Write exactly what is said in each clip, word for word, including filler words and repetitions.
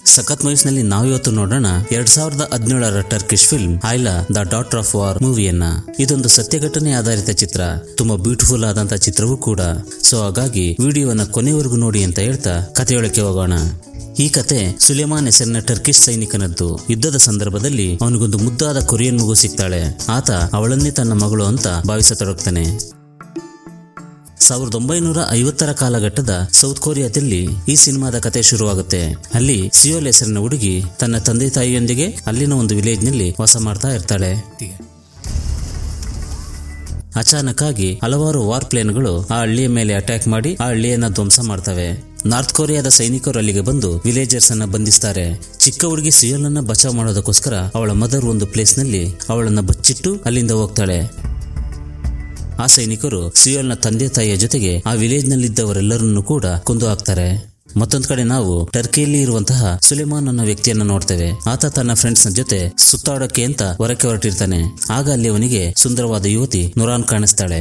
ಸಖತ್ ಮೂವೀಸ್ನಲ್ಲಿ ನಾವು ಇವತ್ತು ನೋಡೋಣ ಎರಡ್ ಸಾವಿರದ ಹದಿನೇಳರ Turkish film Ayla the daughter of war ಮೂವಿಯನ್ನ. ಇದೊಂದು ಸತ್ಯ ಘಟನೆ ಆಧಾರಿತ ಚಿತ್ರ, ತುಂಬಾ ಬ್ಯೂಟಿಫುಲ್ ಆದಂತ ಚಿತ್ರವೂ ಕೂಡ. ಸೊ ಹಾಗಾಗಿ ವಿಡಿಯೋವನ್ನ ಕೊನೆವರೆಗೂ ನೋಡಿ ಅಂತ ಹೇಳ್ತಾ ಕಥೆಯೊಳಕ್ಕೆ ಹೋಗೋಣ. ಈ ಕತೆ ಸುಲೇಮಾನ್ ಹೆಸರಿನ ಟರ್ಕಿಶ್ ಸೈನಿಕನದ್ದು. ಯುದ್ಧದ ಸಂದರ್ಭದಲ್ಲಿ ಅವನಿಗೊಂದು ಮುದ್ದಾದ ಕೊರಿಯನ್ ಮಗು ಸಿಗ್ತಾಳೆ. ಆತ ಅವಳನ್ನೇ ತನ್ನ ಮಗಳು ಅಂತ ಭಾವಿಸತೊಡಗ್ತಾನೆ. ಸಾವಿರದ ಒಂಬೈನೂರ ಐವತ್ತರ ಕಾಲಘಟ್ಟದ ಸೌತ್ ಕೊರಿಯಾದಲ್ಲಿ ಈ ಸಿನಿಮಾದ ಕತೆ ಶುರುವಾಗುತ್ತೆ. ಅಲ್ಲಿ ಸಿಯೋಲ್ ಹೆಸರಿನ ಹುಡುಗಿ ತನ್ನ ತಂದೆ ತಾಯಿಯೊಂದಿಗೆ ಅಲ್ಲಿನ ಒಂದು ವಿಲೇಜ್ ನಲ್ಲಿ ವಾಸ ಮಾಡ್ತಾ ಇರ್ತಾಳೆ. ಅಚಾನಕ್ ಆಗಿ ಹಲವಾರು ವಾರ್ ಪ್ಲೇನ್ಗಳು ಆ ಹಳ್ಳಿಯ ಮೇಲೆ ಅಟ್ಯಾಕ್ ಮಾಡಿ ಆ ಹಳ್ಳಿಯನ್ನ ಧ್ವಂಸ ಮಾಡ್ತವೆ. ನಾರ್ತ್ ಕೊರಿಯಾದ ಸೈನಿಕರು ಅಲ್ಲಿಗೆ ಬಂದು ವಿಲೇಜರ್ಸ್ ಅನ್ನ ಬಂಧಿಸ್ತಾರೆ. ಚಿಕ್ಕ ಹುಡುಗಿ ಸಿಯೋಲ್ ಅನ್ನ ಬಚಾವ್ ಮಾಡೋದಕ್ಕೋಸ್ಕರ ಅವಳ ಮದರ್ ಒಂದು ಪ್ಲೇಸ್ ನಲ್ಲಿ ಅವಳನ್ನ ಬಚ್ಚಿಟ್ಟು ಅಲ್ಲಿಂದ ಹೋಗ್ತಾಳೆ. ಆ ಸೈನಿಕರು ಸಿಯೋಲ್ನ ತಂದೆ ತಾಯಿಯ ಜೊತೆಗೆ ಆ ವಿಲೇಜ್ ನಲ್ಲಿದ್ದವರೆಲ್ಲರನ್ನು ಕೂಡ ಕೊಂದು ಹಾಕ್ತಾರೆ. ಮತ್ತೊಂದ್ ಕಡೆ ನಾವು ಟರ್ಕಿಯಲ್ಲಿ ಇರುವಂತಹ ಸುಲೇಮಾನ್ ಅನ್ನೋ ವ್ಯಕ್ತಿಯನ್ನ ನೋಡ್ತೇವೆ. ಆತ ತನ್ನ ಫ್ರೆಂಡ್ಸ್ ನ ಜೊತೆ ಸುತ್ತಾಡೋಕೆ ಅಂತ ಹೊರಕ್ಕೆ ಹೊರಟಿರ್ತಾನೆ. ಆಗ ಅಲ್ಲಿ ಅವನಿಗೆ ಸುಂದರವಾದ ಯುವತಿ ನುರಾನ್ ಕಾಣಿಸ್ತಾಳೆ.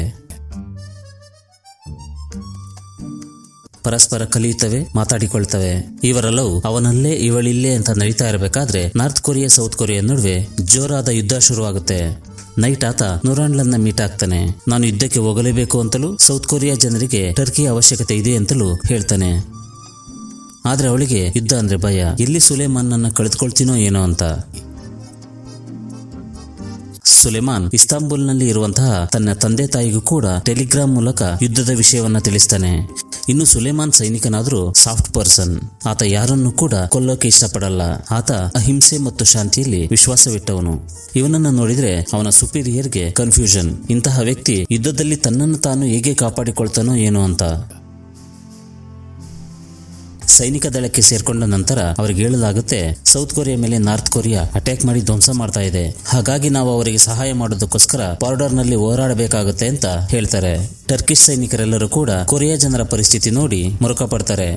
ಪರಸ್ಪರ ಕಲಿಯುತ್ತವೆ, ಮಾತಾಡಿಕೊಳ್ತವೆ. ಇವರ ಲವ್ ಅವನಲ್ಲೇ ಇವಳಿಲ್ಲೇ ಅಂತ ನಡೀತಾ ಇರಬೇಕಾದ್ರೆ ನಾರ್ತ್ ಕೊರಿಯಾ ಸೌತ್ ಕೊರಿಯಾ ನಡುವೆ ಜೋರಾದ ಯುದ್ಧ ಶುರುವಾಗುತ್ತೆ. ನೈಟ್ ಆತ ನುರಾನ್ಲನ್ನ ಮೀಟ್ ಆಗ್ತಾನೆ. ನಾನು ಯುದ್ಧಕ್ಕೆ ಹೋಗಲೇಬೇಕು ಅಂತಲೂ ಸೌತ್ ಕೊರಿಯಾ ಜನರಿಗೆ ಟರ್ಕಿಯ ಅವಶ್ಯಕತೆ ಇದೆ ಅಂತಲೂ ಹೇಳ್ತಾನೆ. ಆದ್ರೆ ಅವಳಿಗೆ ಯುದ್ಧ ಅಂದ್ರೆ ಭಯ. ಎಲ್ಲಿ ಸುಲೇಮಾನ್ ನನ್ನ ಕಳೆದುಕೊಳ್ತೀನೋ ಏನೋ ಅಂತ. ಸುಲೇಮಾನ್ ಇಸ್ತಾಂಬುಲ್ ನಲ್ಲಿ ಇರುವಂತಹ ತನ್ನ ತಂದೆ ತಾಯಿಗೂ ಕೂಡ ಟೆಲಿಗ್ರಾಮ್ ಮೂಲಕ ಯುದ್ಧದ ವಿಷಯವನ್ನ ತಿಳಿಸ್ತಾನೆ. ಇನ್ನು ಸುಲೇಮಾನ್ ಸೈನಿಕನಾದ್ರೂ ಸಾಫ್ಟ್ ಪರ್ಸನ್. ಆತ ಯಾರನ್ನು ಕೂಡ ಕೊಲ್ಲೋಕೆ ಇಷ್ಟಪಡಲ್ಲ. ಆತ ಅಹಿಂಸೆ ಮತ್ತು ಶಾಂತಿಯಲ್ಲಿ ವಿಶ್ವಾಸವಿಟ್ಟವನು. ಇವನನ್ನ ನೋಡಿದ್ರೆ ಅವನ ಸುಪೀರಿಯರ್ಗೆ ಕನ್ಫ್ಯೂಷನ್. ಇಂತಹ ವ್ಯಕ್ತಿ ಯುದ್ಧದಲ್ಲಿ ತನ್ನನ್ನು ತಾನು ಹೇಗೆ ಕಾಪಾಡಿಕೊಳ್ತಾನೋ ಏನೋ ಅಂತ. ಸೈನಿಕ ದಳಕ್ಕೆ ಸೇರ್ಕೊಂಡ ನಂತರ ಅವರಿಗೆ ಹೇಳಲಾಗುತ್ತೆ, ಸೌತ್ ಕೊರಿಯಾ ಮೇಲೆ ನಾರ್ತ್ ಕೊರಿಯಾ ಅಟ್ಯಾಕ್ ಮಾಡಿ ಧ್ವಂಸ ಮಾಡ್ತಾ ಇದೆ. ಹಾಗಾಗಿ ನಾವು ಅವರಿಗೆ ಸಹಾಯ ಮಾಡೋದಕ್ಕೋಸ್ಕರ ಬಾರ್ಡರ್ ನಲ್ಲಿ ಹೋರಾಡಬೇಕಾಗುತ್ತೆ ಅಂತ ಹೇಳ್ತಾರೆ. ಟರ್ಕಿಶ್ ಸೈನಿಕರೆಲ್ಲರೂ ಕೂಡ ಕೊರಿಯಾ ಜನರ ಪರಿಸ್ಥಿತಿ ನೋಡಿ ಮುರುಕ ಪಡ್ತಾರೆ.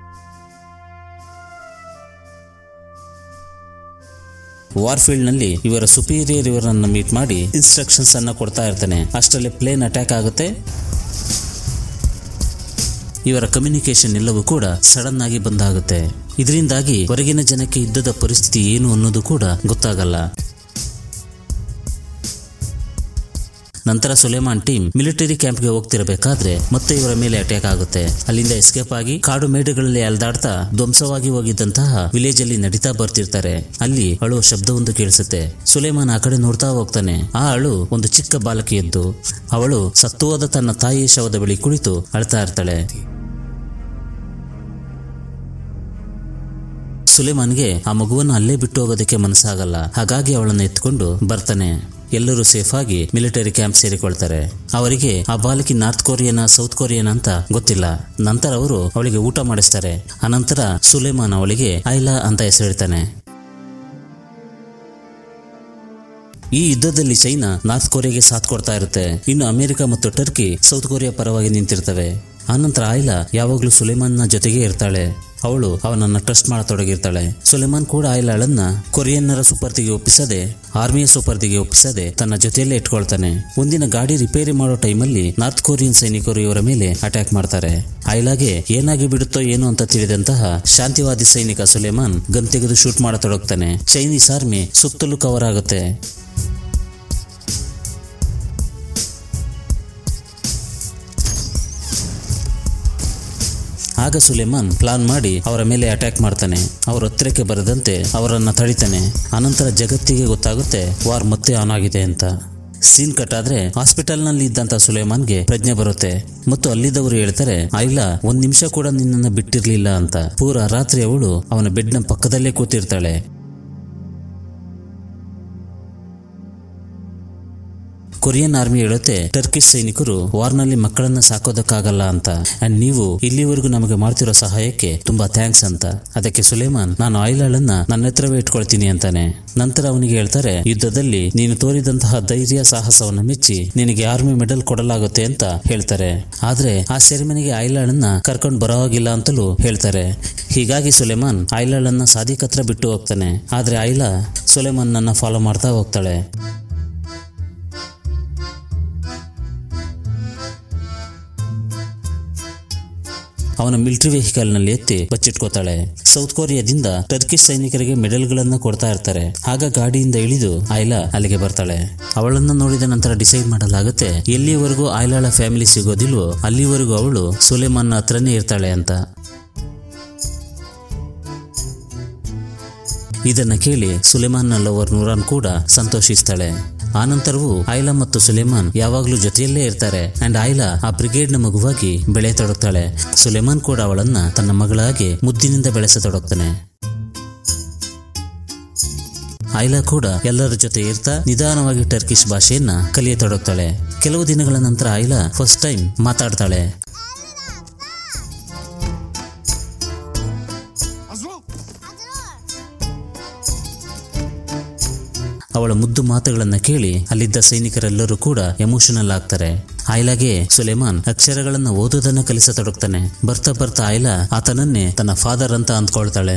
ವಾರ್ಫೀಲ್ಡ್ ನಲ್ಲಿ ಇವರ ಸುಪೀರಿಯರ್ ಇವರನ್ನ ಮೀಟ್ ಮಾಡಿ ಇನ್ಸ್ಟ್ರಕ್ಷನ್ಸ್ ಅನ್ನ ಕೊಡ್ತಾ ಇರ್ತಾನೆ. ಅಷ್ಟರಲ್ಲಿ ಪ್ಲೇನ್ ಅಟ್ಯಾಕ್ ಆಗುತ್ತೆ. ಇವರ ಕಮ್ಯುನಿಕೇಶನ್ ಎಲ್ಲವೂ ಕೂಡ ಸಡನ್ ಆಗಿ ಬಂದಾಗುತ್ತೆ. ಇದರಿಂದಾಗಿ ಹೊರಗಿನ ಜನಕ್ಕೆ ಯುದ್ಧದ ಪರಿಸ್ಥಿತಿ ಏನು ಅನ್ನೋದು ಕೂಡ ಗೊತ್ತಾಗಲ್ಲ. ನಂತರ ಸುಲೇಮಾನ್ ಟೀಮ್ ಮಿಲಿಟರಿ ಕ್ಯಾಂಪ್ಗೆ ಹೋಗ್ತಿರಬೇಕಾದ್ರೆ ಮತ್ತೆ ಇವರ ಮೇಲೆ ಅಟ್ಯಾಕ್ ಆಗುತ್ತೆ. ಅಲ್ಲಿಂದ ಎಸ್ಕೇಪ್ ಆಗಿ ಕಾಡು ಮೇಡುಗಳಲ್ಲಿ ಅಲ್ದಾಡ್ತಾ ಧ್ವಂಸವಾಗಿ ಹೋಗಿದ್ದಂತಹ ವಿಲೇಜ್ ಅಲ್ಲಿ ನಡೀತಾ ಬರ್ತಿರ್ತಾರೆ. ಅಲ್ಲಿ ಅಳು ಶಬ್ದವೊಂದು ಕೇಳಿಸುತ್ತೆ. ಸುಲೇಮಾನ್ ಆ ಕಡೆ ನೋಡ್ತಾ ಹೋಗ್ತಾನೆ. ಆ ಅಳು ಒಂದು ಚಿಕ್ಕ ಬಾಲಕಿಯದ್ದು. ಅವಳು ಸತ್ತು ಹೋದ ತನ್ನ ತಾಯಿಯ ಶವದ ಬಳಿ ಕುಳಿತು ಅಳ್ತಾ ಇರ್ತಾಳೆ. ಸುಲೇಮಾನ್ಗೆ ಆ ಮಗುವನ್ನು ಅಲ್ಲೇ ಬಿಟ್ಟು ಹೋಗೋದಕ್ಕೆ ಮನಸ್ಸಾಗಲ್ಲ. ಹಾಗಾಗಿ ಅವಳನ್ನು ಎತ್ಕೊಂಡು ಬರ್ತಾನೆ. ಎಲ್ಲರೂ ಸೇಫ್ ಆಗಿ ಮಿಲಿಟರಿ ಕ್ಯಾಂಪ್ ಸೇರಿಕೊಳ್ತಾರೆ. ಅವರಿಗೆ ಆ ಬಾಲಕಿ ನಾರ್ತ್ ಕೊರಿಯನ ಸೌತ್ ಕೊರಿಯನ್ ಅಂತ ಗೊತ್ತಿಲ್ಲ. ನಂತರ ಅವರು ಅವಳಿಗೆ ಊಟ ಮಾಡಿಸ್ತಾರೆ. ಅನಂತರ ಸುಲೇಮಾನ್ ಅವಳಿಗೆ ಐಲಾ ಅಂತ ಹೆಸರಿಡ್ತಾನೆ. ಈ ಯುದ್ಧದಲ್ಲಿ ಚೈನಾ ನಾರ್ತ್ ಕೊರಿಯಾಗೆ ಸಾಥ್ ಕೊಡ್ತಾ ಇರುತ್ತೆ. ಇನ್ನು ಅಮೆರಿಕ ಮತ್ತು ಟರ್ಕಿ ಸೌತ್ ಕೊರಿಯಾ ಪರವಾಗಿ ನಿಂತಿರ್ತವೆ. ಆನಂತರ ಐಲಾ ಯಾವಾಗ್ಲೂ ಸುಲೇಮಾನ್ ನ ಜೊತೆಗೆ ಇರ್ತಾಳೆ. ಅವಳು ಅವನನ್ನ ಟ್ರಸ್ಟ್ ಮಾಡತೊಡಗಿರ್ತಾಳೆ. ಸುಲೇಮಾನ್ ಕೂಡ ಐಲಾಳನ್ನ ಕೊರಿಯನ್ನರ ಸುಪರ್ದಿಗೆ ಒಪ್ಪಿಸದೆ, ಆರ್ಮಿಯ ಸುಪರ್ದಿಗೆ ಒಪ್ಪಿಸದೆ ತನ್ನ ಜೊತೆಯಲ್ಲೇ ಇಟ್ಕೊಳ್ತಾನೆ. ಒಂದಿನ ಗಾಡಿ ರಿಪೇರಿ ಮಾಡೋ ಟೈಮಲ್ಲಿ ನಾರ್ತ್ ಕೊರಿಯನ್ ಸೈನಿಕರು ಇವರ ಮೇಲೆ ಅಟ್ಯಾಕ್ ಮಾಡ್ತಾರೆ. ಐಲಾಗೆ ಏನಾಗಿ ಬಿಡುತ್ತೋ ಏನೋ ಅಂತ ತಿಳಿದಂತಹ ಶಾಂತಿವಾದಿ ಸೈನಿಕ ಸುಲೇಮಾನ್ ಗನ್ ತೆಗೆದು ಶೂಟ್ ಮಾಡತೊಡಗ್ತಾನೆ. ಚೈನೀಸ್ ಆರ್ಮಿ ಸುತ್ತಲೂ ಕವರ್ ಆಗುತ್ತೆ. ಆಗ ಸುಲೇಮಾನ್ ಪ್ಲಾನ್ ಮಾಡಿ ಅವರ ಮೇಲೆ ಅಟ್ಯಾಕ್ ಮಾಡ್ತಾನೆ. ಅವರ ಹತ್ತಿರಕ್ಕೆ ಬರದಂತೆ ಅವರನ್ನ ತಡಿತಾನೆ. ಅನಂತರ ಜಗತ್ತಿಗೆ ಗೊತ್ತಾಗುತ್ತೆ ವಾರ್ ಮತ್ತೆ ಆನ್ ಆಗಿದೆ ಅಂತ. ಸೀನ್ ಕಟ್ ಆದ್ರೆ ಹಾಸ್ಪಿಟಲ್ ನಲ್ಲಿ ಇದ್ದಂತ ಸುಲೇಮಾನ್ಗೆ ಪ್ರಜ್ಞೆ ಬರುತ್ತೆ ಮತ್ತು ಅಲ್ಲಿದ್ದವರು ಹೇಳ್ತಾರೆ, ಐಲಾ ಒಂದ್ ನಿಮಿಷ ಕೂಡ ನಿನ್ನನ್ನು ಬಿಟ್ಟಿರ್ಲಿಲ್ಲ ಅಂತ. ಪೂರಾ ರಾತ್ರಿ ಅವಳು ಅವನ ಬೆಡ್ ನ ಪಕ್ಕದಲ್ಲೇ ಕೂತಿರ್ತಾಳೆ. ಕೊರಿಯನ್ ಆರ್ಮಿ ಹೇಳುತ್ತೆ, ಟರ್ಕಿಶ್ ಸೈನಿಕರು ವಾರ್ನಲ್ಲಿ ಮಕ್ಕಳನ್ನ ಸಾಕೋದಕ್ಕಾಗಲ್ಲ ಅಂತ. ಅಂಡ್ ನೀವು ಇಲ್ಲಿವರೆಗೂ ನಮಗೆ ಮಾಡ್ತಿರೋ ಸಹಾಯಕ್ಕೆ ತುಂಬಾ ಥ್ಯಾಂಕ್ಸ್ ಅಂತ. ಅದಕ್ಕೆ ಸುಲೇಮಾನ್, ನಾನು ಐಲಾಳನ್ನ ನನ್ನ ಹತ್ರವೇ ಇಟ್ಕೊಳ್ತೀನಿ ಅಂತಾನೆ. ನಂತರ ಅವನಿಗೆ ಹೇಳ್ತಾರೆ, ಯುದ್ಧದಲ್ಲಿ ನೀನು ತೋರಿದಂತಹ ಧೈರ್ಯ ಸಾಹಸವನ್ನ ಮೆಚ್ಚಿ ನಿನಗೆ ಆರ್ಮಿ ಮೆಡಲ್ ಕೊಡಲಾಗುತ್ತೆ ಅಂತ ಹೇಳ್ತಾರೆ. ಆದ್ರೆ ಆ ಸೆರೆಮನಿಗೆ ಐಲಾಳನ್ನ ಕರ್ಕೊಂಡು ಬರೋ ಹಾಗಿಲ್ಲ ಅಂತಲೂ ಹೇಳ್ತಾರೆ. ಹೀಗಾಗಿ ಸುಲೇಮಾನ್ ಐಲಾಳನ್ನ ಸಾದಿಕ್ ಹತ್ರ ಬಿಟ್ಟು ಹೋಗ್ತಾನೆ. ಆದ್ರೆ ಐಲಾ ಸುಲೇಮಾನ್ ನನ್ನ ಫಾಲೋ ಮಾಡ್ತಾ ಹೋಗ್ತಾಳೆ. ಅವನ ಮಿಲಿಟರಿ ವೆಹಿಕಲ್ ನಲ್ಲಿ ಎತ್ತಿ ಬಚ್ಚಿಟ್ಕೋತಾಳೆ. ಸೌತ್ ಕೊರಿಯಾದಿಂದ ಟರ್ಕಿಶ್ ಸೈನಿಕರಿಗೆ ಮೆಡಲ್ ಗಳನ್ನ ಕೊಡ್ತಾ ಇರ್ತಾರೆ. ಆಗ ಗಾಡಿಯಿಂದ ಇಳಿದು ಆಯ್ಲಾ ಅಲ್ಲಿಗೆ ಬರ್ತಾಳೆ. ಅವಳನ್ನ ನೋಡಿದ ನಂತರ ಡಿಸೈಡ್ ಮಾಡಲಾಗುತ್ತೆ ಎಲ್ಲಿವರೆಗೂ ಆಯ್ಲಾಳ ಫ್ಯಾಮಿಲಿ ಸಿಗೋದಿಲ್ವೋ ಅಲ್ಲಿವರೆಗೂ ಅವಳು ಸುಲೇಮಾನ್ ಹತ್ರನೇ ಇರ್ತಾಳೆ ಅಂತ. ಇದನ್ನ ಕೇಳಿ ಸುಲೇಮಾನ್ ನ ಲವರ್ ನೂರಾನ್ ಕೂಡ ಸಂತೋಷಿಸ್ತಾಳೆ. ಆನಂತರವೂ ಆಯ್ಲಾ ಮತ್ತು ಸುಲೇಮಾನ್ ಯಾವಾಗ್ಲೂ ಜೊತೆಯಲ್ಲೇ ಇರ್ತಾರೆ. ಅಂಡ್ ಆಯ್ಲಾ ಆ ಬ್ರಿಗೇಡ್ ನ ಮಗುವಾಗಿ ಬೆಳೆಯತೊಡಗ್ತಾಳೆ. ಸುಲೇಮಾನ್ ಕೂಡ ಅವಳನ್ನ ತನ್ನ ಮಗಳಾಗಿ ಮುದ್ದಿನಿಂದ ಬೆಳೆಸತೊಡಗ್ತಾನೆ. ಆಯ್ಲಾ ಕೂಡ ಎಲ್ಲರ ಜೊತೆ ಇರ್ತಾ ನಿಧಾನವಾಗಿ ಟರ್ಕಿಶ್ ಭಾಷೆಯನ್ನ ಕಲಿಯತೊಡಗ್ತಾಳೆ. ಕೆಲವು ದಿನಗಳ ನಂತರ ಆಯ್ಲಾ ಫಸ್ಟ್ ಟೈಮ್ ಮಾತಾಡ್ತಾಳೆ. ಅವಳ ಮುದ್ದು ಮಾತುಗಳನ್ನ ಕೇಳಿ ಅಲ್ಲಿದ್ದ ಸೈನಿಕರೆಲ್ಲರೂ ಕೂಡ ಎಮೋಷನಲ್ ಆಗ್ತಾರೆ. ಆಯ್ಲಾಗೆ ಸುಲೇಮಾನ್ ಅಕ್ಷರಗಳನ್ನ ಓದೋದನ್ನ ಕಲಿಸತೊಡಗ್ತಾನೆ. ಬರ್ತಾ ಬರ್ತಾ ಆಯ್ಲಾ ಆತನನ್ನೇ ತನ್ನ ಫಾದರ್ ಅಂತ ಅಂದ್ಕೊಳ್ತಾಳೆ.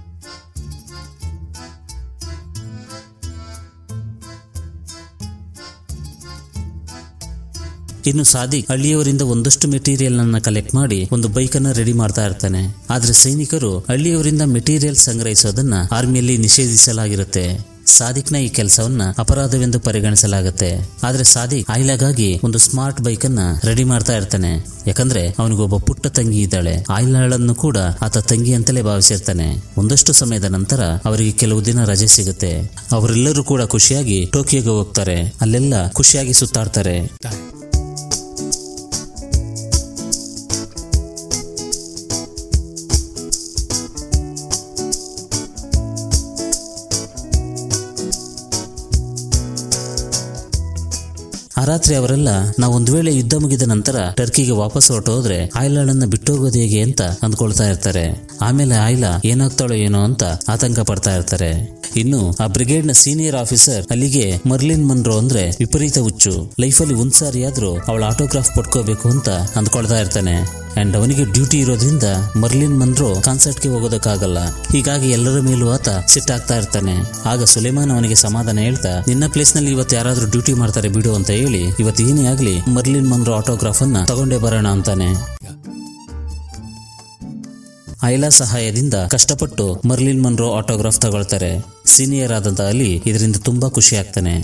ಇನ್ನು ಸಾದಿಕ್ ಹಳ್ಳಿಯವರಿಂದ ಒಂದಷ್ಟು ಮೆಟೀರಿಯಲ್ ಅನ್ನ ಕಲೆಕ್ಟ್ ಮಾಡಿ ಒಂದು ಬೈಕ್ ಅನ್ನ ರೆಡಿ ಮಾಡ್ತಾ ಇರ್ತಾನೆ. ಆದ್ರೆ ಸೈನಿಕರು ಹಳ್ಳಿಯವರಿಂದ ಮೆಟೀರಿಯಲ್ ಸಂಗ್ರಹಿಸೋದನ್ನ ಆರ್ಮಿಯಲ್ಲಿ ನಿಷೇಧಿಸಲಾಗಿರುತ್ತೆ. ಸಾದಿಕ್ನ ಈ ಕೆಲಸವನ್ನ ಅಪರಾಧವೆಂದು ಪರಿಗಣಿಸಲಾಗುತ್ತೆ. ಆದ್ರೆ ಸಾದಿಕ್ ಆಯ್ಲಾಗಾಗಿ ಒಂದು ಸ್ಮಾರ್ಟ್ ಬೈಕ್ ಅನ್ನ ರೆಡಿ ಮಾಡ್ತಾ ಇರ್ತಾನೆ. ಯಾಕಂದ್ರೆ ಅವನಿಗೊಬ್ಬ ಪುಟ್ಟ ತಂಗಿ ಇದ್ದಾಳೆ. ಆಯ್ಲಾಳನ್ನು ಕೂಡ ಆತ ತಂಗಿ ಅಂತಲೇ ಭಾವಿಸಿರ್ತಾನೆ. ಒಂದಷ್ಟು ಸಮಯದ ನಂತರ ಅವರಿಗೆ ಕೆಲವು ದಿನ ರಜೆ ಸಿಗುತ್ತೆ. ಅವರೆಲ್ಲರೂ ಕೂಡ ಖುಷಿಯಾಗಿ ಟೋಕಿಯೋಗೆ ಹೋಗ್ತಾರೆ. ಅಲ್ಲೆಲ್ಲ ಖುಷಿಯಾಗಿ ಸುತ್ತಾಡ್ತಾರೆ. ಆ ರಾತ್ರಿ ಅವರೆಲ್ಲ ನಾವು ಒಂದ್ ವೇಳೆ ಯುದ್ಧ ಮುಗಿದ ನಂತರ ಟರ್ಕಿಗೆ ವಾಪಸ್ ಹೊರಟೋದ್ರೆ ಆಯ್ಲಾಳನ್ನ ಬಿಟ್ಟೋಗೋದು ಹೇಗೆ ಅಂತ ಅಂದ್ಕೊಳ್ತಾ ಇರ್ತಾರೆ. ಆಮೇಲೆ ಆಯ್ಲಾ ಏನಾಗ್ತಾಳೋ ಏನೋ ಅಂತ ಆತಂಕ ಪಡ್ತಾ ಇರ್ತಾರೆ. ಇನ್ನು ಆ ಬ್ರಿಗೇಡ್ ನ ಸೀನಿಯರ್ ಆಫೀಸರ್ ಅಲ್ಲಿಗೆ ಮರ್ಲಿನ್ ಮನ್ರೋ ಅಂದ್ರೆ ವಿಪರೀತ ಹುಚ್ಚು. ಲೈಫಲ್ಲಿ ಒಂದ್ಸಾರಿ ಆದ್ರೂ ಅವಳ ಆಟೋಗ್ರಾಫ್ ಪಡ್ಕೋಬೇಕು ಅಂತ ಅಂದ್ಕೊಳ್ತಾ ಇರ್ತಾನೆ. ಅಂಡ್ ಅವನಿಗೆ ಡ್ಯೂಟಿ ಇರೋದ್ರಿಂದ ಮರ್ಲಿನ್ ಮನ್ರೋ ಕಾನ್ಸರ್ಟ್ಗೆ ಹೋಗೋದಕ್ಕಾಗಲ್ಲ. ಹೀಗಾಗಿ ಎಲ್ಲರ ಮೇಲೂ ಆತ ಸಿಟ್ಟಾಗ್ತಾ ಇರ್ತಾನೆ. ಆಗ ಸುಲೇಮಾನ್ ಅವನಿಗೆ ಸಮಾಧಾನ ಹೇಳ್ತಾ ನಿನ್ನ ಪ್ಲೇಸ್ ನಲ್ಲಿ ಇವತ್ತು ಯಾರಾದ್ರೂ ಡ್ಯೂಟಿ ಮಾಡ್ತಾರೆ ಬಿಡು ಅಂತ ಹೇಳಿ ಇವತ್ತು ಏನೇ ಆಗ್ಲಿ ಮರ್ಲಿನ್ ಮನ್ರೋ ಆಟೋಗ್ರಾಫ್ ಅನ್ನ ತಗೊಂಡೇ ಬರೋಣ ಅಂತಾನೆ. ಆಯ್ಲಾ ಸಹಾಯದಿಂದ ಕಷ್ಟಪಟ್ಟು ಮರ್ಲಿನ್ ಮನ್ರೋ ಆಟೋಗ್ರಾಫ್ ತಗೊಳ್ತಾರೆ. ಸೀನಿಯರ್ ಆದಂತ ಅಲಿ ಇದರಿಂದ ತುಂಬಾ ಖುಷಿ ಆಗ್ತಾನೆ.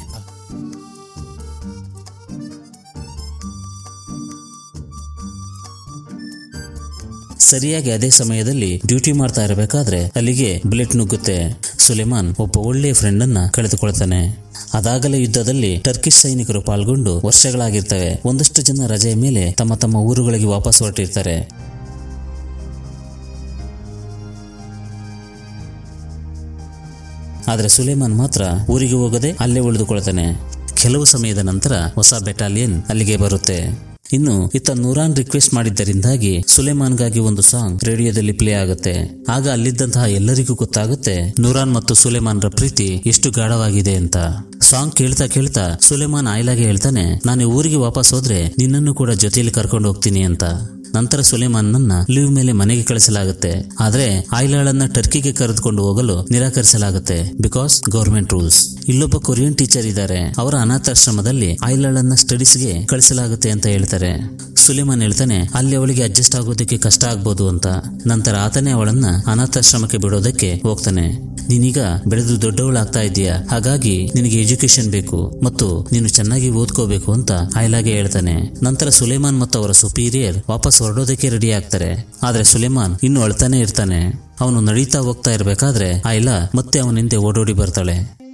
ಸರಿಯಾಗಿ ಅದೇ ಸಮಯದಲ್ಲಿ ಡ್ಯೂಟಿ ಮಾಡ್ತಾ ಇರಬೇಕಾದ್ರೆ ಅಲ್ಲಿಗೆ ಬುಲೆಟ್ ನುಗ್ಗುತ್ತೆ. ಸುಲೇಮಾನ್ ಒಬ್ಬ ಒಳ್ಳೆಯ ಫ್ರೆಂಡ್ ಅನ್ನ ಕಳೆದುಕೊಳ್ತಾನೆ. ಅದಾಗಲೇ ಯುದ್ಧದಲ್ಲಿ ಟರ್ಕಿಶ್ ಸೈನಿಕರು ಪಾಲ್ಗೊಂಡು ವರ್ಷಗಳಾಗಿರ್ತವೆ. ಒಂದಷ್ಟು ಜನ ರಜೆಯ ಮೇಲೆ ತಮ್ಮ ತಮ್ಮ ಊರುಗಳಿಗೆ ವಾಪಸ್ ಹೊರಟಿರ್ತಾರೆ. ಆದ್ರೆ ಸುಲೇಮಾನ್ ಮಾತ್ರ ಊರಿಗೆ ಹೋಗದೆ ಅಲ್ಲೇ ಉಳಿದುಕೊಳ್ತಾನೆ. ಕೆಲವು ಸಮಯದ ನಂತರ ಹೊಸ ಬೆಟಾಲಿಯನ್ ಅಲ್ಲಿಗೆ ಬರುತ್ತೆ. ಇನ್ನು ಇತ್ತ ನೂರಾನ್ ರಿಕ್ವೆಸ್ಟ್ ಮಾಡಿದ್ದರಿಂದಾಗಿ ಸುಲೇಮಾನ್ಗಾಗಿ ಒಂದು ಸಾಂಗ್ ರೇಡಿಯೋದಲ್ಲಿ ಪ್ಲೇ ಆಗುತ್ತೆ. ಆಗ ಅಲ್ಲಿದ್ದಂತಹ ಎಲ್ಲರಿಗೂ ಗೊತ್ತಾಗುತ್ತೆ ನೂರಾನ್ ಮತ್ತು ಸುಲೇಮಾನ್ ರ ಪ್ರೀತಿ ಎಷ್ಟು ಗಾಢವಾಗಿದೆ ಅಂತ. ಸಾಂಗ್ ಕೇಳ್ತಾ ಕೇಳ್ತಾ ಸುಲೇಮಾನ್ ಆಯ್ಲಾಗೆ ಹೇಳ್ತಾನೆ ನಾನು ಊರಿಗೆ ವಾಪಸ್ ಹೋದ್ರೆ ನಿನ್ನನ್ನು ಕೂಡ ಜೊತೆಯಲ್ಲಿ ಕರ್ಕೊಂಡು ಹೋಗ್ತೀನಿ ಅಂತ. ನಂತರ ಸುಲೇಮಾನ್ ನನ್ನ ಲೀವ್ ಮೇಲೆ ಮನೆಗೆ ಕಳಿಸಲಾಗುತ್ತೆ. ಆದ್ರೆ ಆಯ್ಲಾಳನ್ನ ಟರ್ಕಿಗೆ ಕರೆದುಕೊಂಡು ಹೋಗಲು ನಿರಾಕರಿಸಲಾಗುತ್ತೆ. Because government rules. ಇಲ್ಲೊಬ್ಬ ಕೊರಿಯನ್ ಟೀಚರ್ ಇದ್ದಾರೆ. ಅವರ ಅನಾಥಾಶ್ರಮದಲ್ಲಿ ಆಯ್ಲಾಳನ್ನ ಸ್ಟಡೀಸ್ಗೆ ಕಳಿಸಲಾಗುತ್ತೆ ಅಂತ ಹೇಳ್ತಾರೆ. ಸುಲೇಮಾನ್ ಹೇಳ್ತಾನೆ ಅಲ್ಲಿ ಅವಳಿಗೆ ಅಡ್ಜಸ್ಟ್ ಆಗೋದಕ್ಕೆ ಕಷ್ಟ ಆಗ್ಬೋದು ಅಂತ. ನಂತರ ಆತನೇ ಅವಳನ್ನ ಅನಾಥಾಶ್ರಮಕ್ಕೆ ಬಿಡೋದಕ್ಕೆ ಹೋಗ್ತಾನೆ. ನೀನೀಗ ಬೆಳೆದು ದೊಡ್ಡವಳಾಗ್ತಾ ಇದೀಯಾ, ಹಾಗಾಗಿ ನಿನಗೆ ಎಜುಕೇಶನ್ ಬೇಕು ಮತ್ತು ನೀನು ಚೆನ್ನಾಗಿ ಓದ್ಕೋಬೇಕು ಅಂತ ಆಯ್ಲಾಗೆ ಹೇಳ್ತಾನೆ. ನಂತರ ಸುಲೇಮಾನ್ ಮತ್ತು ಅವರ ಸುಪೀರಿಯರ್ ವಾಪಸ್ ಹೊರಡೋದಕ್ಕೆ ರೆಡಿ ಆಗ್ತಾರೆ. ಆದ್ರೆ ಸುಲೇಮಾನ್ ಇನ್ನು ಅಳ್ತಾನೆ ಇರ್ತಾನೆ. ಅವನು ನಡೀತಾ ಹೋಗ್ತಾ ಇರ್ಬೇಕಾದ್ರೆ ಆಯ್ಲಾ ಮತ್ತೆ ಅವನ ಹಿಂದೆ ಓಡೋಡಿ ಬರ್ತಾಳೆ.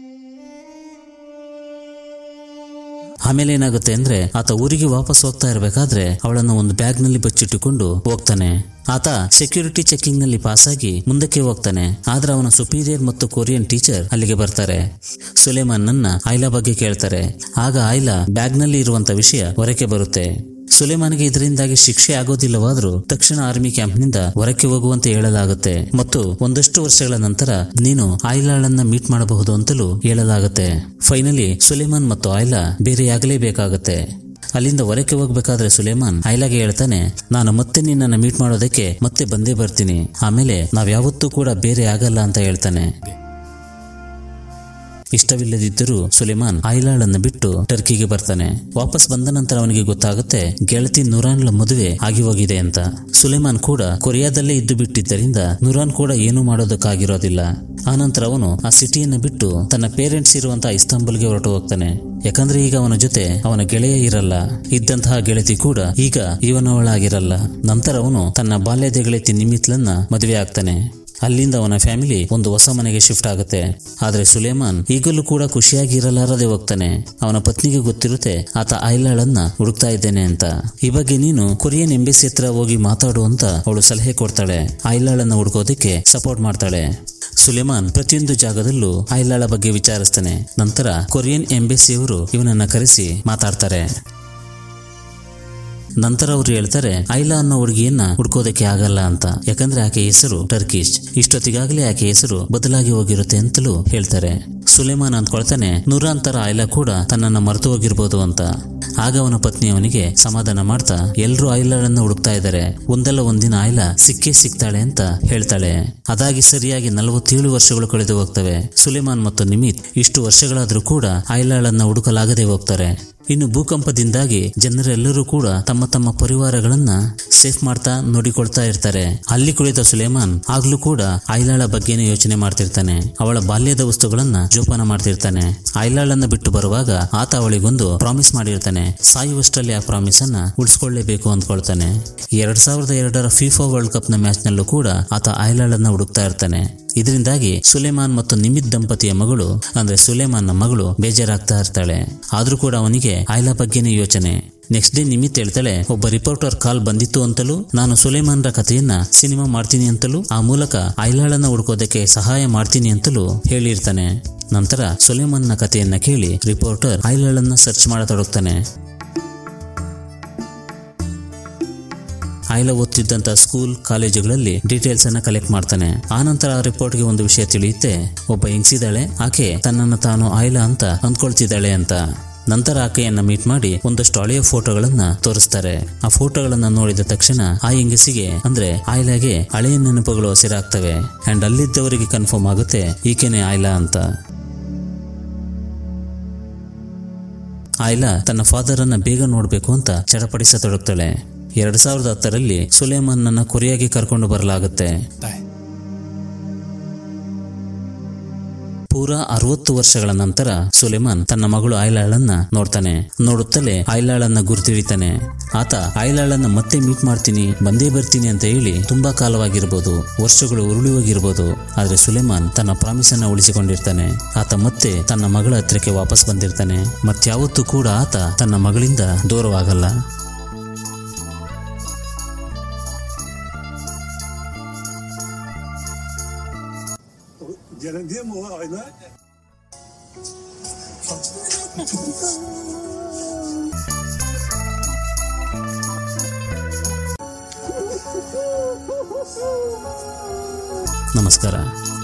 ಆಮೇಲೆ ಏನಾಗುತ್ತೆ ಅಂದ್ರೆ ಆತ ಊರಿಗೆ ವಾಪಸ್ ಹೋಗ್ತಾ ಇರಬೇಕಾದ್ರೆ ಅವಳನ್ನು ಒಂದು ಬ್ಯಾಗ್ ನಲ್ಲಿ ಬಚ್ಚಿಟ್ಟುಕೊಂಡು ಹೋಗ್ತಾನೆ. ಆತ ಸೆಕ್ಯೂರಿಟಿ ಚೆಕಿಂಗ್ ನಲ್ಲಿ ಪಾಸ್ ಆಗಿ ಮುಂದಕ್ಕೆ ಹೋಗ್ತಾನೆ. ಆದ್ರೆ ಅವನ ಸುಪೀರಿಯರ್ ಮತ್ತು ಕೊರಿಯನ್ ಟೀಚರ್ ಅಲ್ಲಿಗೆ ಬರ್ತಾರೆ. ಸುಲೇಮಾನ್ ನನ್ನ ಆಯ್ಲಾ ಬಗ್ಗೆ ಕೇಳ್ತಾರೆ. ಆಗ ಆಯ್ಲಾ ಬ್ಯಾಗ್ ನಲ್ಲಿ ಇರುವಂತ ವಿಷಯ ಹೊರಕ್ಕೆ ಬರುತ್ತೆ. ಸುಲೇಮಾನ್ಗೆ ಇದರಿಂದಾಗಿ ಶಿಕ್ಷೆ ಆಗೋದಿಲ್ಲವಾದ್ರೂ ತಕ್ಷಣ ಆರ್ಮಿ ಕ್ಯಾಂಪ್ ನಿಂದ ಹೊರಕ್ಕೆ ಹೋಗುವಂತೆ ಹೇಳಲಾಗುತ್ತೆ ಮತ್ತು ಒಂದಷ್ಟು ವರ್ಷಗಳ ನಂತರ ನೀನು ಆಯ್ಲಾಳನ್ನ ಮೀಟ್ ಮಾಡಬಹುದು ಅಂತಲೂ ಹೇಳಲಾಗುತ್ತೆ. ಫೈನಲಿ ಸುಲೇಮಾನ್ ಮತ್ತು ಆಯ್ಲಾ ಬೇರೆಯಾಗಲೇಬೇಕಾಗತ್ತೆ. ಅಲ್ಲಿಂದ ಹೊರಕ್ಕೆ ಹೋಗ್ಬೇಕಾದ್ರೆ ಸುಲೇಮಾನ್ ಆಯ್ಲಾಗೆ ಹೇಳ್ತಾನೆ ನಾನು ಮತ್ತೆ ನಿನ್ನನ್ನು ಮೀಟ್ ಮಾಡೋದಕ್ಕೆ ಮತ್ತೆ ಬಂದೇ ಬರ್ತೀನಿ, ಆಮೇಲೆ ನಾವ್ ಯಾವತ್ತೂ ಕೂಡ ಬೇರೆ ಆಗಲ್ಲ ಅಂತ ಹೇಳ್ತಾನೆ. ಇಷ್ಟವಿಲ್ಲದಿದ್ದರೂ ಸುಲೇಮಾನ್ ಐಲಾಳನ್ನ ಬಿಟ್ಟು ಟರ್ಕಿಗೆ ಬರ್ತಾನೆ. ವಾಪಸ್ ಬಂದ ನಂತರ ಅವನಿಗೆ ಗೊತ್ತಾಗುತ್ತೆ ಗೆಳತಿ ನೂರಾನ್ಳ ಮದುವೆ ಆಗಿ ಹೋಗಿದೆ ಅಂತ. ಸುಲೇಮಾನ್ ಕೂಡ ಕೊರಿಯಾದಲ್ಲೇ ಇದ್ದು ಬಿಟ್ಟಿದ್ದರಿಂದ ನೂರಾನ್ ಕೂಡ ಏನು ಮಾಡೋದಕ್ಕಾಗಿರೋದಿಲ್ಲ. ಆನಂತರ ಅವನು ಆ ಸಿಟಿಯನ್ನ ಬಿಟ್ಟು ತನ್ನ ಪೇರೆಂಟ್ಸ್ ಇರುವಂತಹ ಇಸ್ತಾಂಬುಲ್ಗೆ ಹೊರಟು ಹೋಗ್ತಾನೆ. ಯಾಕಂದ್ರೆ ಈಗ ಅವನ ಜೊತೆ ಅವನ ಗೆಳೆಯ ಇರಲ್ಲ, ಇದ್ದಂತಹ ಗೆಳತಿ ಕೂಡ ಈಗ ಇವನವಳಾಗಿರಲ್ಲ. ನಂತರ ಅವನು ತನ್ನ ಬಾಲ್ಯದ ಗೆಳತಿ ನಿಮಿತ್ಲನ್ನ ಮದುವೆ ಆಗ್ತಾನೆ. ಅಲ್ಲಿಂದ ಅವನ ಫ್ಯಾಮಿಲಿ ಒಂದು ಹೊಸ ಮನೆಗೆ ಶಿಫ್ಟ್ ಆಗುತ್ತೆ. ಆದ್ರೆ ಸುಲೇಮಾನ್ ಈಗಲೂ ಕೂಡ ಖುಷಿಯಾಗಿ ಇರಲಾರದೆ ಹೋಗ್ತಾನೆ. ಅವನ ಪತ್ನಿಗೆ ಗೊತ್ತಿರುತ್ತೆ ಆತ ಐಲಾಳನ್ನ ಹುಡುಕ್ತಾ ಇದ್ದೇನೆ ಅಂತ. ಈ ಬಗ್ಗೆ ನೀನು ಕೊರಿಯನ್ ಎಂಬೆಸಿ ಹತ್ರ ಹೋಗಿ ಮಾತಾಡು ಅಂತ ಅವಳು ಸಲಹೆ ಕೊಡ್ತಾಳೆ. ಐಲಾಳನ್ನ ಹುಡುಕೋದಕ್ಕೆ ಸಪೋರ್ಟ್ ಮಾಡ್ತಾಳೆ. ಸುಲೇಮಾನ್ ಪ್ರತಿಯೊಂದು ಜಾಗದಲ್ಲೂ ಐಲಾಳ ಬಗ್ಗೆ ವಿಚಾರಿಸ್ತಾನೆ. ನಂತರ ಕೊರಿಯನ್ ಎಂಬೆಸಿಯವರು ಇವನನ್ನ ಕರೆಸಿ ಮಾತಾಡ್ತಾರೆ. ನಂತರ ಅವ್ರು ಹೇಳ್ತಾರೆ ಐಲಾ ಅನ್ನೋ ಹುಡುಗಿಯನ್ನ ಹುಡ್ಕೋದಕ್ಕೆ ಆಗಲ್ಲ ಅಂತ. ಯಾಕಂದ್ರೆ ಆಕೆ ಹೆಸರು ಟರ್ಕಿಶ್, ಇಷ್ಟೊತ್ತಿಗಾಗಲೇ ಆಕೆ ಹೆಸರು ಬದಲಾಗಿ ಹೋಗಿರುತ್ತೆ ಅಂತಲೂ ಹೇಳ್ತಾರೆ. ಸುಲೇಮಾನ್ ಅಂದ್ಕೊಳ್ತಾನೆ ನೂರಾನ್ ತರ ಐಲಾ ಕೂಡ ತನ್ನನ್ನ ಮರೆತು ಹೋಗಿರ್ಬೋದು ಅಂತ. ಆಗ ಅವನ ಪತ್ನಿ ಅವನಿಗೆ ಸಮಾಧಾನ ಮಾಡ್ತಾ ಎಲ್ರೂ ಐಲಾಳನ್ನ ಹುಡುಕ್ತಾ ಇದ್ದಾರೆ, ಒಂದಲ್ಲ ಒಂದಿನ ಐಲಾ ಸಿಕ್ಕೇ ಸಿಗ್ತಾಳೆ ಅಂತ ಹೇಳ್ತಾಳೆ. ಅದಾಗಿ ಸರಿಯಾಗಿ ನಲವತ್ತೇಳು ವರ್ಷಗಳು ಕಳೆದು ಹೋಗ್ತವೆ. ಸುಲೇಮಾನ್ ಮತ್ತು ನಿಮಿತ್ ಇಷ್ಟು ವರ್ಷಗಳಾದ್ರೂ ಕೂಡ ಐಲಾಳನ್ನ ಹುಡುಕಲಾಗದೆ ಹೋಗ್ತಾರೆ. ಇನ್ನು ಭೂಕಂಪದಿಂದಾಗಿ ಜನರೆಲ್ಲರೂ ಕೂಡ ತಮ್ಮ ತಮ್ಮ ಪರಿವಾರಗಳನ್ನ ಸೇಫ್ ಮಾಡ್ತಾ ನೋಡಿಕೊಳ್ತಾ ಇರ್ತಾರೆ. ಅಲ್ಲಿ ಕುಳಿತ ಸುಲೇಮಾನ್ ಆಗ್ಲೂ ಕೂಡ ಐಲಾಳ ಬಗ್ಗೆನೇ ಯೋಚನೆ ಮಾಡ್ತಿರ್ತಾನೆ. ಅವಳ ಬಾಲ್ಯದ ವಸ್ತುಗಳನ್ನ ಜೋಪಾನ ಮಾಡ್ತಿರ್ತಾನೆ. ಐಲಾಳನ್ನ ಬಿಟ್ಟು ಬರುವಾಗ ಆತ ಅವಳಿಗೊಂದು ಪ್ರಾಮಿಸ್ ಮಾಡಿರ್ತಾನೆ. ಸಾಯುವಷ್ಟರಲ್ಲಿ ಆ ಪ್ರಾಮಿಸ್ ಅನ್ನ ಉಳಿಸ್ಕೊಳ್ಳೇಬೇಕು ಅಂದ್ಕೊಳ್ತಾನೆ. ಎರಡ್ ಸಾವಿರದ ಎರಡರ ಫಿಫಾ ವರ್ಲ್ಡ್ ಕಪ್ ನ ಮ್ಯಾಚ್ ನಲ್ಲೂ ಕೂಡ ಆತ ಐಲಾಳನ್ನ ಹುಡುಕ್ತಾ ಇರ್ತಾನೆ. ಇದರಿಂದಾಗಿ ಸುಲೇಮಾನ್ ಮತ್ತು ನಿಮಿತ್ ದಂಪತಿಯ ಮಗಳು ಅಂದ್ರೆ ಸುಲೇಮಾನ್ನ ಮಗಳು ಬೇಜಾರಾಗ್ತಾ ಇರ್ತಾಳೆ. ಆದ್ರೂ ಕೂಡ ಅವನಿಗೆ ಐಲಾ ಬಗ್ಗೆನೇ ಯೋಚನೆ. ನೆಕ್ಸ್ಟ್ ಡೇ ನಿಮಿತ್ ಹೇಳ್ತಾಳೆ ಒಬ್ಬ ರಿಪೋರ್ಟರ್ ಕಾಲ್ ಬಂದಿತ್ತು ಅಂತಲೂ, ನಾನು ಸುಲೇಮಾನ್ರ ಕಥೆಯನ್ನ ಸಿನಿಮಾ ಮಾಡ್ತೀನಿ ಅಂತಲೂ, ಆ ಮೂಲಕ ಐಲಾಳನ್ನ ಹುಡುಕೋದಕ್ಕೆ ಸಹಾಯ ಮಾಡ್ತೀನಿ ಅಂತಲೂ ಹೇಳಿರ್ತಾನೆ. ನಂತರ ಸುಲೇಮಾನ್ನ ಕಥೆಯನ್ನ ಕೇಳಿ ರಿಪೋರ್ಟರ್ ಐಲಾಳನ್ನ ಸರ್ಚ್ ಮಾಡತೊಡಗ್ತಾನೆ. ಐಲಾ ಓದ್ತಿದ್ದಂತ ಸ್ಕೂಲ್ ಕಾಲೇಜುಗಳಲ್ಲಿ ಡೀಟೇಲ್ಸ್ ಅನ್ನ ಕಲೆಕ್ಟ್ ಮಾಡ್ತಾನೆ. ಆನಂತರ ಆ ರಿಪೋರ್ಟ್ಗೆ ಒಂದು ವಿಷಯ ತಿಳಿಯುತ್ತೆ, ಒಬ್ಬ ಹೆಂಗ್ಸಿದ್ದಾಳೆ, ಆಕೆ ತನ್ನನ್ನು ತಾನು ಐಲಾ ಅಂತ ಅಂದ್ಕೊಳ್ತಿದ್ದಾಳೆ ಅಂತ. ನಂತರ ಆಕೆಯನ್ನ ಮೀಟ್ ಮಾಡಿ ಒಂದಷ್ಟು ಹಳೆಯ ಫೋಟೋಗಳನ್ನ ತೋರಿಸ್ತಾರೆ. ಆ ಫೋಟೋಗಳನ್ನ ನೋಡಿದ ತಕ್ಷಣ ಆ ಹೆಂಗಸಿಗೆ ಅಂದ್ರೆ ಐಲಾಗೆ ಹಳೆಯ ನೆನಪುಗಳು ಹಸಿರಾಗ್ತವೆ. ಅಂಡ್ ಅಲ್ಲಿದ್ದವರಿಗೆ ಕನ್ಫರ್ಮ್ ಆಗುತ್ತೆ ಈಕೆನೆ ಐಲಾ ಅಂತ. ಐಲಾ ತನ್ನ ಫಾದರ್ ಅನ್ನ ಬೇಗ ನೋಡ್ಬೇಕು ಅಂತ ಚಡಪಡಿಸತೊಡಗ್ತಾಳೆ. ಎರಡ್ ಸಾವಿರದ ಹತ್ತರಲ್ಲಿ ಸುಲೇಮಾನ್ ನನ್ನ ಕೊರಿಯಾಗೆ ಕರ್ಕೊಂಡು ಬರಲಾಗುತ್ತೆ. ಪೂರಾ ಅರವತ್ತು ವರ್ಷಗಳ ನಂತರ ಸುಲೇಮಾನ್ ತನ್ನ ಮಗಳು ಐಲಾಳನ್ನ ನೋಡ್ತಾನೆ. ನೋಡುತ್ತಲೇ ಐಲಾಳನ್ನ ಗುರ್ತಿಡಿತಾನೆ. ಆತ ಐಲಾಳನ್ನ ಮತ್ತೆ ಮೀಟ್ ಮಾಡ್ತೀನಿ, ಬಂದೇ ಬರ್ತೀನಿ ಅಂತ ಹೇಳಿ ತುಂಬಾ ಕಾಲವಾಗಿರ್ಬೋದು, ವರ್ಷಗಳು ಉರುಳಿ ಹೋಗಿರ್ಬೋದು. ಆದ್ರೆ ಸುಲೇಮಾನ್ ತನ್ನ ಪ್ರಾಮಿಸ್ ಅನ್ನ ಉಳಿಸಿಕೊಂಡಿರ್ತಾನೆ. ಆತ ಮತ್ತೆ ತನ್ನ ಮಗಳ ಹತ್ರಕ್ಕೆ ವಾಪಸ್ ಬಂದಿರ್ತಾನೆ. ಮತ್ಯಾವತ್ತೂ ಕೂಡ ಆತ ತನ್ನ ಮಗಳಿಂದ ದೂರವಾಗಲ್ಲ. Garantiye mi o Ayla? ನಮಸ್ಕಾರ.